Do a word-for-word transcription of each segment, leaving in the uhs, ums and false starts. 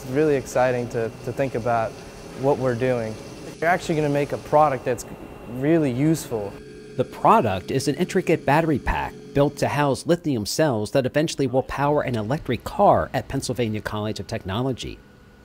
really exciting to, to think about what we're doing. You're actually going to make a product that's really useful. The product is an intricate battery pack built to house lithium cells that eventually will power an electric car at Pennsylvania College of Technology.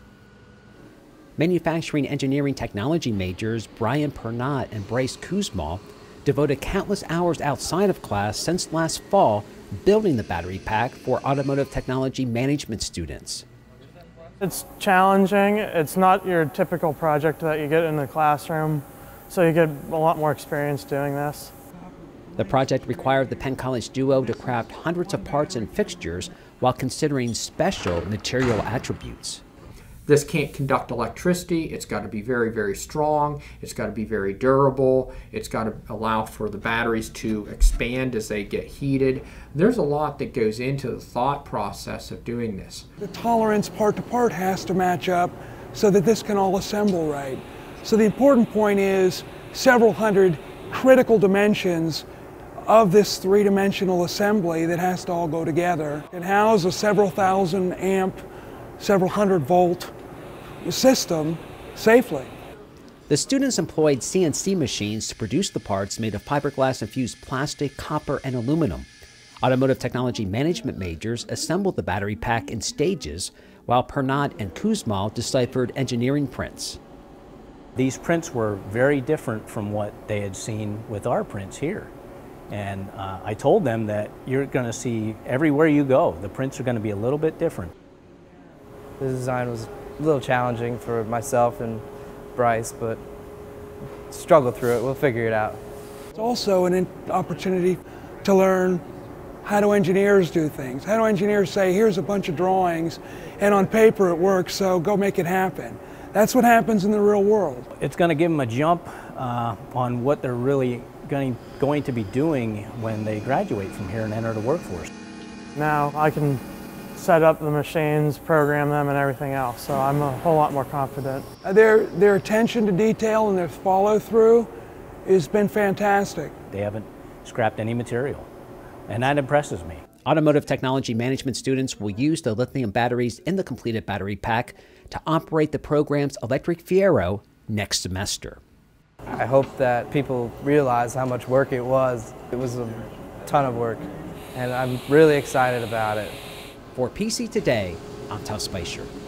Manufacturing engineering technology majors Brian Pernot and Bryce Kuzma devoted countless hours outside of class since last fall building the battery pack for automotive technology management students. It's challenging. It's not your typical project that you get in the classroom, so you get a lot more experience doing this. The project required the Penn College duo to craft hundreds of parts and fixtures while considering special material attributes. This can't conduct electricity, it's got to be very, very strong, it's got to be very durable, it's got to allow for the batteries to expand as they get heated. There's a lot that goes into the thought process of doing this. The tolerance part to part has to match up so that this can all assemble right. So the important point is several hundred critical dimensions of this three-dimensional assembly that has to all go together. It houses a several thousand amp, several hundred volt system safely. The students employed C N C machines to produce the parts made of fiberglass-infused plastic, copper, and aluminum. Automotive technology management majors assembled the battery pack in stages, while Pernot and Kuzma deciphered engineering prints. These prints were very different from what they had seen with our prints here. And uh, I told them that you're going to see everywhere you go, the prints are going to be a little bit different. The design was a little challenging for myself and Bryce, but struggle through it. We'll figure it out. It's also an opportunity to learn how do engineers do things. How do engineers say, here's a bunch of drawings, and on paper it works, so go make it happen. That's what happens in the real world. It's going to give them a jump uh, on what they're really going, going to be doing when they graduate from here and enter the workforce. Now I can set up the machines, program them, and everything else, so I'm a whole lot more confident. Their, their attention to detail and their follow-through has been fantastic. They haven't scrapped any material, and that impresses me. Automotive technology management students will use the lithium batteries in the completed battery pack to operate the program's electric Fiero next semester. I hope that people realize how much work it was. It was a ton of work, and I'm really excited about it. For P C Today, I'm Tuff Spicer.